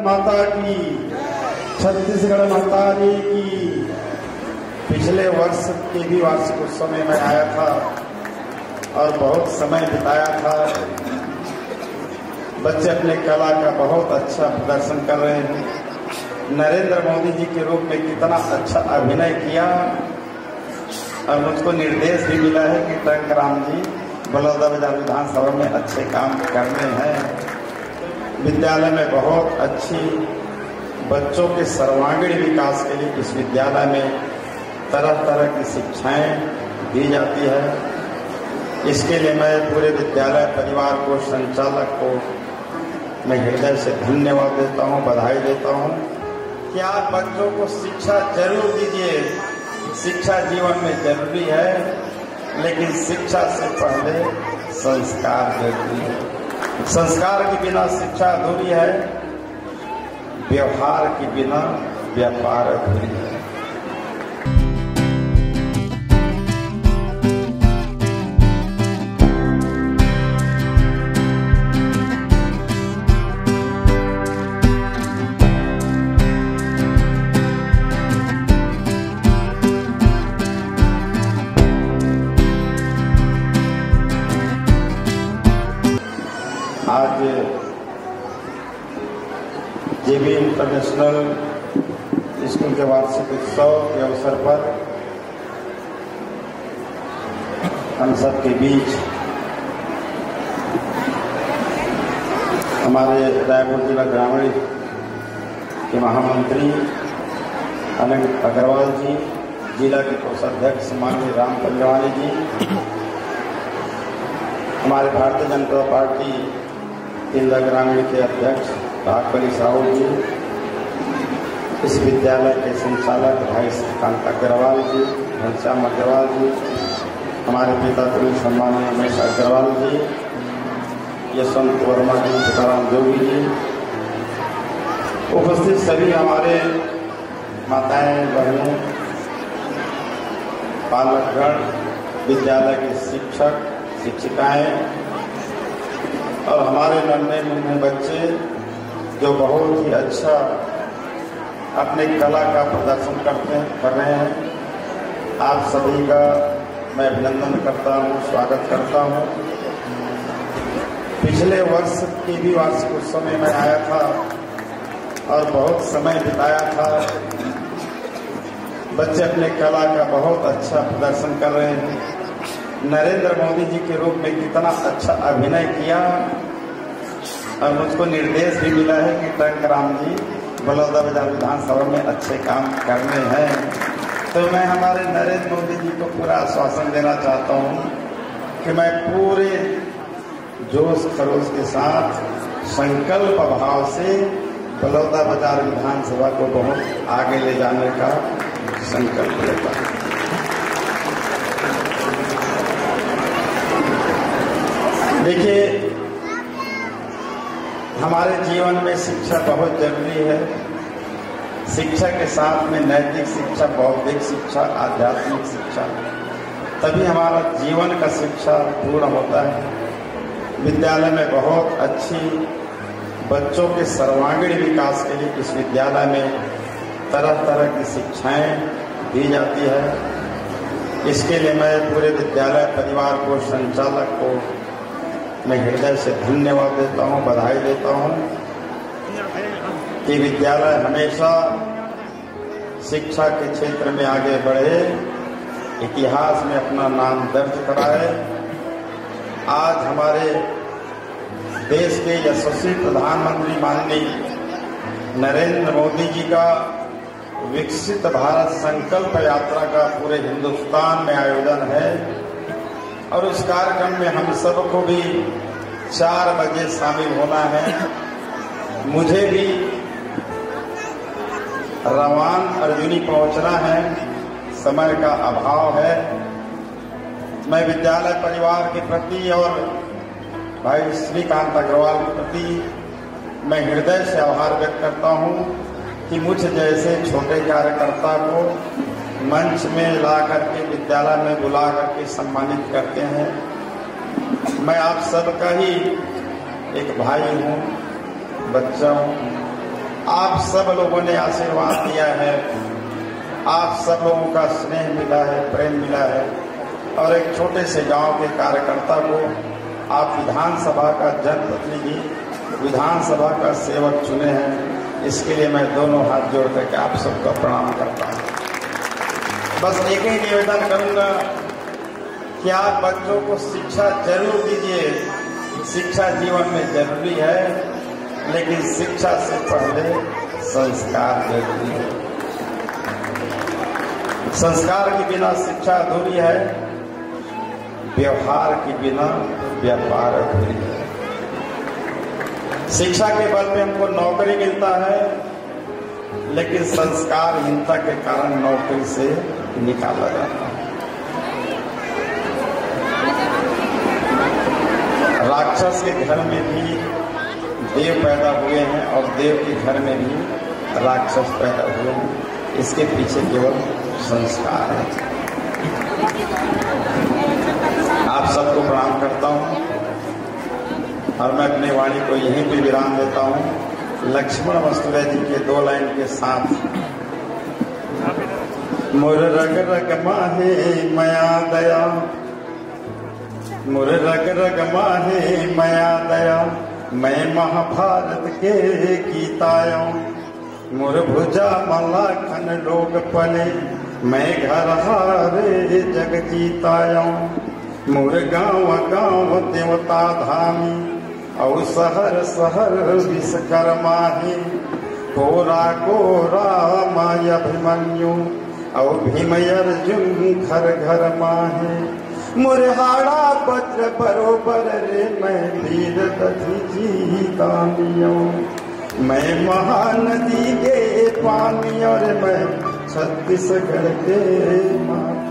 माता की, छत्तीसगढ़ महतारी की। पिछले वर्ष के भी वार्षिक उत्सव में मैं आया था और बहुत समय बिताया था। बच्चे अपने कला का बहुत अच्छा प्रदर्शन कर रहे हैं। नरेंद्र मोदी जी के रूप में कितना अच्छा अभिनय किया और मुझको निर्देश भी मिला है कि टंकराम जी बलौदाबाजार विधानसभा में अच्छे काम करने हैं। विद्यालय में बहुत अच्छी बच्चों के सर्वांगीण विकास के लिए इस विद्यालय में तरह तरह की शिक्षाएं दी जाती है। इसके लिए मैं पूरे विद्यालय परिवार को, संचालक को मैं हृदय से धन्यवाद देता हूं, बधाई देता हूं कि आप बच्चों को शिक्षा जरूर दीजिए। शिक्षा जीवन में जरूरी है, लेकिन शिक्षा से पहले संस्कार जरूरी है। संस्कार के बिना शिक्षा अधूरी है, व्यवहार के बिना व्यापार अधूरी है। आज जेबी इंटरनेशनल स्कूल के वार्षिक उत्सव के अवसर पर हम सब के बीच हमारे रायपुर जिला ग्रामीण के महामंत्री अनंत अग्रवाल जी, जिला के कोषाध्यक्ष माननीय राम पंजवानी जी, हमारे भारतीय जनता पार्टी इंदिरा ग्रामीण के अध्यक्ष भागवली साहू जी, इस विद्यालय के संचालक भाई श्रीकांत अग्रवाल जी, घनश्याम अग्रवाल जी, हमारे पिता पुलिस सम्मानीय रमेश अग्रवाल जी, यशवंत वर्मा जी, सीताराम जोगी जी, उपस्थित सभी हमारे माताएं, बहनें, पालकगण, विद्यालय के शिक्षक, शिक्षिकाएं और हमारे नन्हे मुन्ने बच्चे जो बहुत ही अच्छा अपने कला का प्रदर्शन कर रहे हैं। आप सभी का मैं अभिनंदन करता हूँ, स्वागत करता हूँ। पिछले वर्ष के भी वार्षिक उत्सव में मैं आया था और बहुत समय बिताया था। बच्चे अपने कला का बहुत अच्छा प्रदर्शन कर रहे हैं। नरेंद्र मोदी जी के रूप में कितना अच्छा अभिनय किया और मुझको निर्देश भी मिला है कि टंकराम जी बलौदाबाजार विधानसभा में अच्छे काम करने हैं। तो मैं हमारे नरेंद्र मोदी जी को पूरा आश्वासन देना चाहता हूँ कि मैं पूरे जोश खरोश के साथ संकल्प भाव से बलौदाबाजार विधानसभा को बहुत आगे ले जाने का संकल्प लेता हूँ। देखिए, हमारे जीवन में शिक्षा बहुत जरूरी है। शिक्षा के साथ में नैतिक शिक्षा, बौद्धिक शिक्षा, आध्यात्मिक शिक्षा, तभी हमारा जीवन का शिक्षा पूर्ण होता है। विद्यालय में बहुत अच्छी बच्चों के सर्वांगीण विकास के लिए इस विद्यालय में तरह तरह की शिक्षाएं दी जाती है। इसके लिए मैं पूरे विद्यालय परिवार को, संचालक को मैं हृदय से धन्यवाद देता हूं, बधाई देता हूं कि विद्यालय हमेशा शिक्षा के क्षेत्र में आगे बढ़े, इतिहास में अपना नाम दर्ज कराए। आज हमारे देश के यशस्वी प्रधानमंत्री माननीय नरेंद्र मोदी जी का विकसित भारत संकल्प यात्रा का पूरे हिंदुस्तान में आयोजन है और उस कार्यक्रम में हम सबको भी 4 बजे शामिल होना है। मुझे भी रवान अर्जुनी पहुंचना है, समय का अभाव है। मैं विद्यालय परिवार के प्रति और भाई श्रीकांत अग्रवाल के प्रति मैं हृदय से आभार व्यक्त करता हूं कि मुझ जैसे छोटे कार्यकर्ता को मंच में ला करके, विद्यालय में बुला करके सम्मानित करते हैं। मैं आप सबका ही एक भाई हूँ, बच्चा हूँ। आप सब लोगों ने आशीर्वाद दिया है, आप सब लोगों का स्नेह मिला है, प्रेम मिला है, और एक छोटे से गांव के कार्यकर्ता को आप विधानसभा का जनप्रतिनिधि, विधानसभा का सेवक चुने हैं। इसके लिए मैं दोनों हाथ जोड़ करके आप सबका प्रणाम करता हूँ। बस एक ही निवेदन करूंगा कि आप बच्चों को शिक्षा जरूर दीजिए। शिक्षा जीवन में जरूरी है, लेकिन शिक्षा से पहले संस्कार जरूरी है। संस्कार के बिना शिक्षा अधूरी है, व्यवहार के बिना व्यापार अधूरी है। शिक्षा के बल पे हमको नौकरी मिलता है, लेकिन संस्कारहीनता के कारण नौकरी से निकाला जाता है। राक्षस के घर में भी देव पैदा हुए हैं और देव के घर में भी राक्षस पैदा हुए हैं। इसके पीछे केवल संस्कार है। आप सबको प्रणाम करता हूँ और मैं अपनी वाणी को यहीं पे विराम देता हूँ लक्ष्मण वसुदेव जी के 2 लाइन के साथ। मुर रग रग माहे मया दया, मुर रग रग माहे मया दया, मैं महाभारत के गीतायो। मुर भुजा मलाखन लोग पले, मैं घर हारे जग जीतायो। मुर गाँव गाँव देवता धामी, और शहर शहर विश्वकर्माही। कोरा कोरा माय अभिमन्यु, और भीम अर्जुन घर घर माहे। मुरहाड़ा पत्र बरोबर रे, मैं वीर दधी जीतानियो। मैं महानदी के पानी, और मैं छत्तीसगढ़ के माँ।